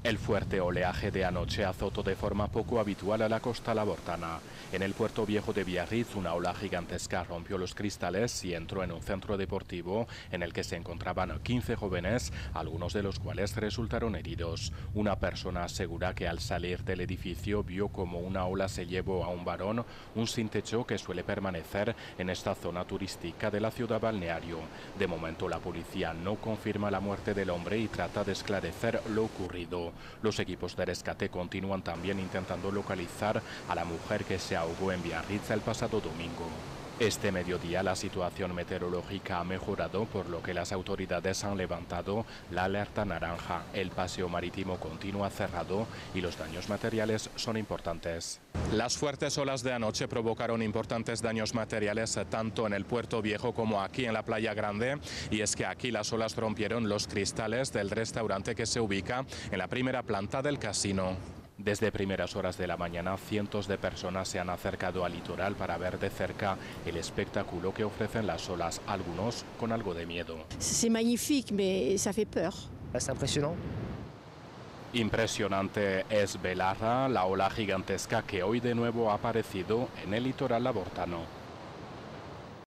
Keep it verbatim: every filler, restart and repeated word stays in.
El fuerte oleaje de anoche azotó de forma poco habitual a la costa labortana. En el puerto viejo de Biarritz, una ola gigantesca rompió los cristales y entró en un centro deportivo en el que se encontraban quince jóvenes, algunos de los cuales resultaron heridos. Una persona asegura que al salir del edificio vio como una ola se llevó a un varón, un sin techo que suele permanecer en esta zona turística de la ciudad balneario. De momento la policía no confirma la muerte del hombre y trata de esclarecer lo ocurrido. Los equipos de rescate continúan también intentando localizar a la mujer que se ahogó en Biarritz el pasado domingo. Este mediodía la situación meteorológica ha mejorado, por lo que las autoridades han levantado la alerta naranja. El paseo marítimo continúa cerrado y los daños materiales son importantes. Las fuertes olas de anoche provocaron importantes daños materiales tanto en el puerto viejo como aquí en la playa grande, y es que aquí las olas rompieron los cristales del restaurante que se ubica en la primera planta del casino. Desde primeras horas de la mañana, cientos de personas se han acercado al litoral para ver de cerca el espectáculo que ofrecen las olas, algunos con algo de miedo. C'est magnifique, mais ça fait peur. Es impresionante. Impresionante es Belarra, la ola gigantesca que hoy de nuevo ha aparecido en el litoral labortano.